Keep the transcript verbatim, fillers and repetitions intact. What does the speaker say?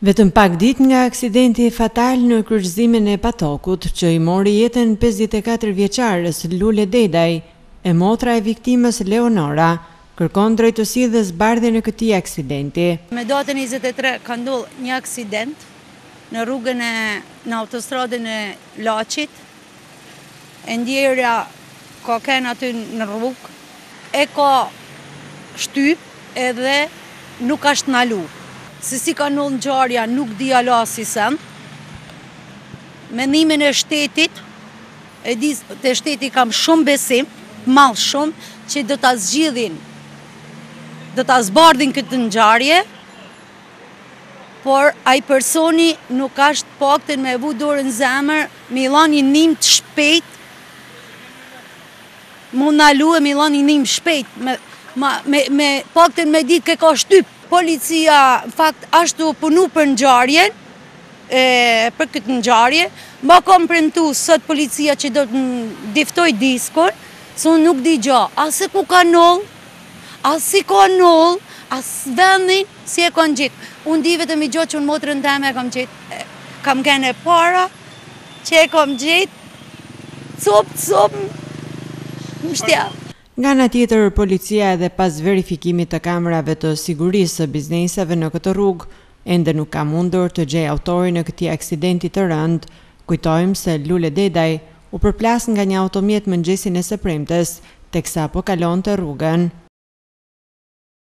Vetëm pak ditë nga aksidenti fatal në kryqëzimin e Patokut, që i mori jetën pesëdhjetë e katër vjeçarës Lule Dedaj, e motra e viktimës Leonora kërkon drejtësi dhe zbardhjen e këtij aksidenti. Me datën njëzet e tre ka ndodhur një aksident në rrugën e në autostradën e Laçit. E ndjerja ka kenë aty në rrugë, e ka shtyp edhe nuk ka shtnalu. Se si ka ndodhur ngjarja nuk di ala si sen. Mendimin e shtetit, e di te shteti kam shumë besim, mall shumë, që do ta zgjidhin, do ta zbardhin këtë ngjarje, por ai personi nuk ka të paktën me vu dorën zemër, me illan një nim të shpejt, mu ndalu e me illan një nim shpejt, me, ma, me, me paktën me ditë ke ka shtyp. Policia, në fakt, ashtu punu për ngjarjen, për këtë ngjarje, ma kom premtu sot policia që do të diftoj diskon, se unë nuk di gja, asë ku ka noll, asë si ka noll, asë vendin, si e kanë gjitë. Unë di vetëm i gjatë që unë motrën teme e kam gjitë, kam kene para, që e kam gjitë, cop, cop, më shtja. Nga ana tjetër, policia edhe pas verifikimit të kamerave të sigurisë së bizneseve në këtë rrugë, ende nuk ka mundur të gjejë autorin e këtij aksidenti të rënd. Kujtojmë se Lule Dedaj u përplas nga një automjet mëngjesin e së premtes, teksa po kalonte rrugën.